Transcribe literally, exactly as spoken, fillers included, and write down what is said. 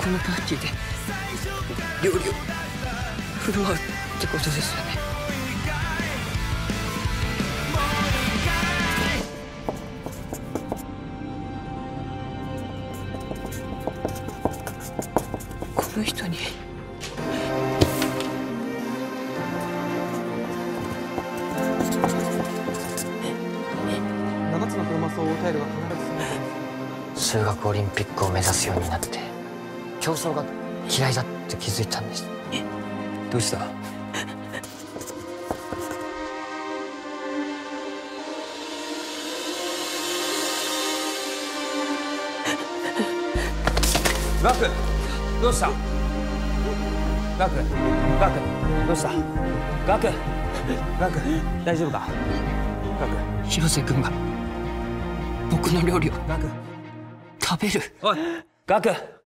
このパーティーで料理を振る舞うってことですよね。この人にななつのクロマスオタイルが必ず数学オリンピックを目指すようになって競争が嫌いだって気づいたんです。 どうした？ ガク、どうした？ガク、ガク、どうした？ガク、ガク、大丈夫か？ガク、 広瀬君が僕の料理をガク、 食べる。 おい、ガク。